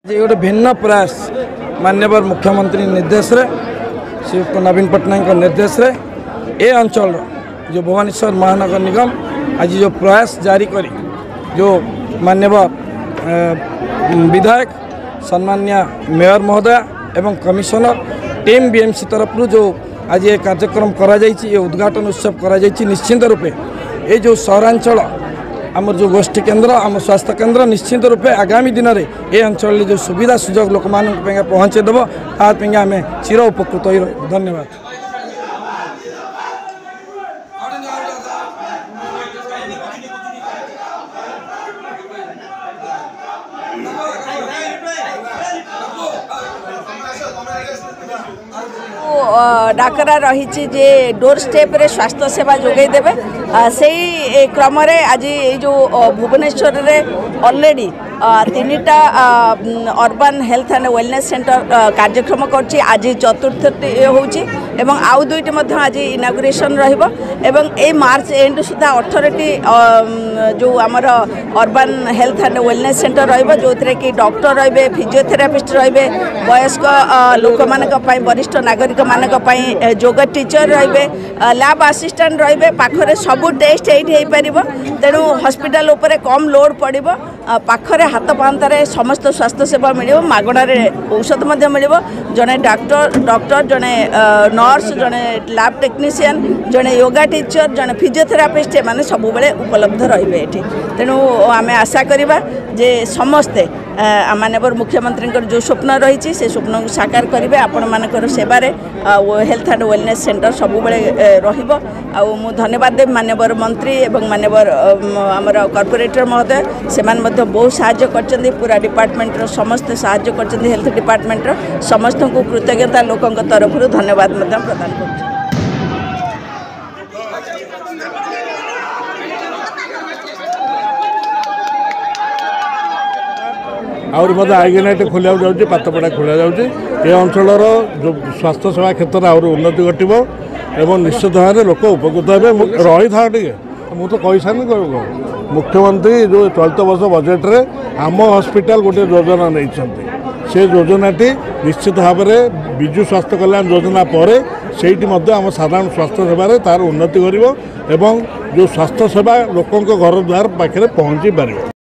गोटे भिन्न प्रयास माननीय मुख्यमंत्री निर्देश रे श्रीयुक्त नवीन पट्टनायक निर्देश रे ए अंचल जो भुवनेश्वर महानगर निगम आज जो प्रयास जारी करी जो माननीय विधायक सम्मान्य मेयर महोदय एवं कमिशनर टीम बीएमसी तरफ जो आज ये कार्यक्रम करा ये उद्घाटन उत्सव करा निश्चिंत रूपे ये जो सहरांचल आमर जो गोष्ठी केन्द्र आम स्वास्थ्य केन्द्र निश्चित रूपे आगामी दिन में ये अंचल जो सुविधा सुजोग लोक मान पहुँचेदेव ताकि आम चिर उपकृत हो। धन्यवाद। डाकरा रही जे डोर स्टेप रे स्वास्थ्य सेवा जोगे देवे से क्रम आज ये जो भुवनेश्वर रे ऑलरेडी तीनटा urban health and wellness centre कार्यक्रम करछि। आज चतुर्थ होछि एवं आउ दुईटी मध्य आज इनागुरेशन रहिबो एवं ए मार्च एंड सुधा 18टी जो आमर urban health and wellness centre रहिबो जो कि डॉक्टर रहिबे, फिजियोथेरापिस्ट रहिबे, वयस्क लोक मानक पई, वरिष्ठ नागरिक मानक पई योगा टीचर रहिबे, लैब असिस्टेंट रहिबे, पाखरे सबु टेस्ट एठी हेई परिबो। तेणु हॉस्पिटल ऊपर कम लोड पड़िबो, पाखरे हाथ पांतारे समस्त स्वास्थ्य सेवा मिलिबो, मागणारे औषध मध्य मिलिबो। जने डॉक्टर जने नर्स, जने लैब टेक्नीशियन, जने योगा टीचर, जने फिजियोथेरापिस्ट माने सब बेले उपलब्ध रहिबे एठी। तेणु आमे आशा करिबा जे समस्ते माननीय मुख्यमंत्री जो स्वप्न रही से स्वप्न को साकार करेंगे। आपण मानकर सेवार हेल्थ एंड वेलनेस सेंटर सब बेले रहिबो। मु धन्यवाद देव माननीय मंत्री एवं माननीय आमर कॉर्पोरेटर महोदय से बहुत साहाय्य करछन्ती। पूरा डिपार्टमेंट समस्त साहाय्य करछन्ती। हेल्थ डिपार्टमेंट समस्त को कृतज्ञता लोकों तरफ धन्यवाद प्रदान कर। आउरी मत आईगेनाइट खोलिया जाऊँगी, पातपड़ा खोल जाऊँगी। ये अंचल जो स्वास्थ्य सेवा क्षेत्र में आहरी उन्नति घटव एवं निश्चित भाव में लोक उपकृत हे। रही था टे मुझे कही सारे मुख्यमंत्री जो चलित वर्ष बजेट रे आम हॉस्पिटल गोटे योजना नहीं से योजनाटी निश्चित भाव में विजु स्वास्थ्य कल्याण योजना पर सेठी आम साधारण स्वास्थ्य सेवा तार उन्नति कर जो स्वास्थ्य सेवा लोकों घर द्वार पाखे पहुँची पार।